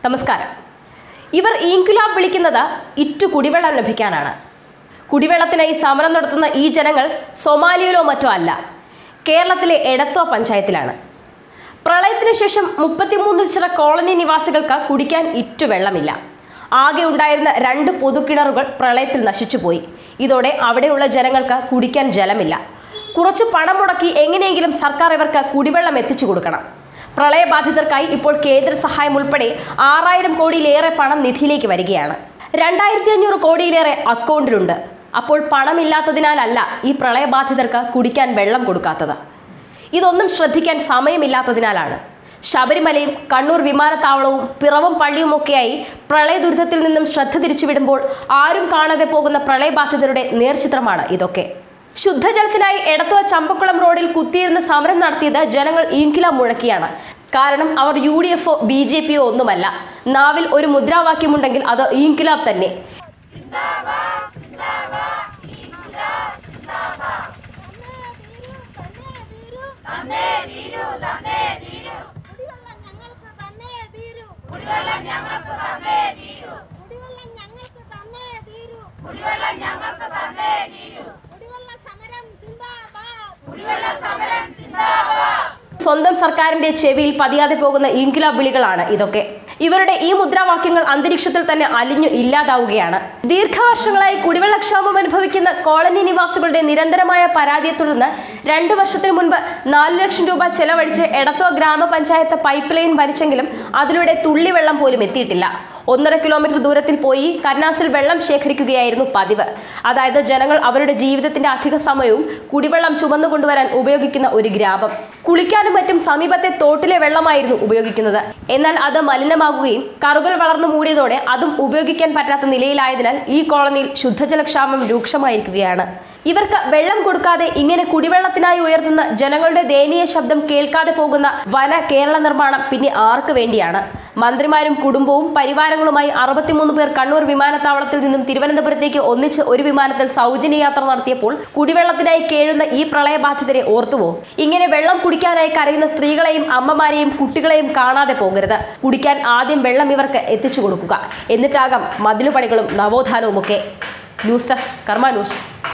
നമസ്കാരം. ഇവർ ഇൻക്വിലാബ് വിളിക്കുന്നത് ഇറ്റു കുടിവെള്ളം ലഭിക്കാനാണ്. കുടിവെള്ളത്തിനായി സമരം നടത്തുന്ന ഈ ജനങ്ങൾ സൊമാലിയയിലോ മറ്റോ അല്ല, കേരളത്തിലെ എടത്വ പഞ്ചായത്തിലാണ്. പ്രളയത്തിന് ശേഷം 33 ചില കോളനി നിവാസികൾക്ക് കുടിക്കാൻ ഇറ്റു വെള്ളമില്ല. ആകെ ഉണ്ടായിരുന്ന 2 പൊതുകിണറുകൾ പ്രളയത്തിൽ നശിച്ചുപോയി. ഇതോടെ അവിടെയുള്ള ജനങ്ങൾക്ക് കുടിക്കാൻ ജലമില്ല. കുറച്ച് പണം മുടക്കി എങ്ങനെയെങ്കിലും സർക്കാർ ഇവർക്ക് കുടിവെള്ളം എത്തിച്ചു കൊടുക്കണം. പ്രളയബാധിതർക്കായി ഇപ്പോൾ കേന്ദ്ര സഹായം ഉൾപ്പെടെ 6000 കോടിയിലേറെ പണം നിധിയിലേക്ക് വരികയാണ്. 2500 കോടിയിലേറെ അക്കൗണ്ടിലുണ്ട്. അപ്പോൾ പണമില്ലാത്തതിനാലല്ല ഈ പ്രളയബാധിതർക്ക് കുടിക്കാൻ വെള്ളം കൊടുക്കാത്തത്. ഇതൊന്നും ശ്രദ്ധിക്കാൻ സമയമില്ലാത്തതിനാലാണ്. ശബരിമലയും കണ്ണൂർ വിമാനത്താവളവും പിറവം പള്ളിയുമൊക്കെയായി പ്രളയ ദുരിതത്തിൽ നിന്നും ശ്രദ്ധ തിരിച്ചുവിടുമ്പോൾ ആരും കാണാതെ പോകുന്ന പ്രളയബാധിതരുടെ നേർചിത്രമാണ് ഇതൊക്കെ. ശുദ്ധജലത്തിനായി എടത്വ ചമ്പക്കുളം റോഡിൽ കുത്തിയിരുന്ന് സമരം നടത്തിയത് ജനങ്ങൾ ഇൻക്വിലാബ് മുഴക്കിയാണ്. കാരണം അവർ UDF BJP ഒന്നുമല്ല. നാവിൽ ഒരു മുദ്രാവാക്യമുണ്ടെങ്കിൽ അത് ഇൻക്വിലാബ് തന്നെ. സ്വന്തം സർക്കാരിന്റെ ചെവിയിൽ പതിയാതെ പോകുന്ന ഇൻക്വിലാബ് വിളികളാണ് ഇതൊക്കെ. ഇവരുടെ ഈ മുദ്രാവാക്യങ്ങൾ അന്തരീക്ഷത്തിൽ തന്നെ അലിഞ്ഞു ഇല്ലാതാവുകയാണ്. ദീർഘവർഷങ്ങളായി കുടിവെള്ളക്ഷാമം അനുഭവിക്കുന്ന കോളനി നിവാസികളുടെ നിരന്തരമായ പരാതിയെ തുടർന്ന് 2 വർഷത്തിനു മുൻപ് 4 ലക്ഷം രൂപ ചെലവഴിച്ച് എടത്വ ഗ്രാമപഞ്ചായത്ത് പൈപ്പ് ലൈൻ വലിച്ചെങ്കിലും അതിലൂടെ തുള്ളിവെള്ളം പോലും എത്തിയിട്ടില്ല. 1.5 കിലോമീറ്റർ ദൂരത്തിൽ പോയി കന്നാസിൽ വെള്ളം ശേഖരിക്കുകയായിരുന്നു പതിവ്. അതായത് ജനങ്ങൾ അവരുടെ ജീവിതത്തിന്റെ അധിക സമയവും കുടിവെള്ളം ചുമന്നു കൊണ്ടുവരാൻ ഉപയോഗിക്കുന്ന ഒരു ഗ്രാമം. കുളിക്കാനും മറ്റും സമീപത്തെ തോട്ടിലെ വെള്ളമായിരുന്നു ഉപയോഗിക്കുന്നത്. എന്നാൽ അത് മലിനമാകുകയും കറുകൾ വളർന്നു മൂടിയതോടെ അതും ഉപയോഗിക്കാൻ പറ്റാത്ത നിലയിലായതിനാൽ ഈ കോളനിയിൽ ശുദ്ധജലക്ഷാമം രൂക്ഷമായിരിക്കുകയാണ്. ഇവർക്ക് വെള്ളം കൊടുക്കാതെ ഇങ്ങനെ കുടിവെള്ളത്തിനായി ഉയർത്തുന്ന ജനങ്ങളുടെ ദയനീയ ശബ്ദം കേൾക്കാതെ പോകുന്ന വന കേരള നിർമ്മാണം പിന്നെ ആർക്ക് വേണ്ടിയാണ്? മന്ത്രിമാരും കുടുംബവും പരിവാരങ്ങളുമായി 63 പേർ കണ്ണൂർ വിമാനത്താവളത്തിൽ നിന്നും തിരുവനന്തപുരത്തേക്ക് ഒന്നിച്ച് ഒരു വിമാനത്തിൽ സൗജന്യ യാത്ര നടത്തിയപ്പോൾ കുടിവെള്ളത്തിനായി കേഴുന്ന ഈ പ്രളയബാധിതരെ ഓർത്തുവോ? ഇങ്ങനെ വെള്ളം കുടിക്കാനായി കരയുന്ന സ്ത്രീകളെയും അമ്മമാരെയും കുട്ടികളെയും കാണാതെ പോകരുത്. കുടിക്കാൻ ആദ്യം വെള്ളം ഇവർക്ക് എത്തിച്ചു കൊടുക്കുക. എന്നിട്ടാകാം മതിലുപണികളും നവോത്ഥാനവുമൊക്കെ. News desk Karma news.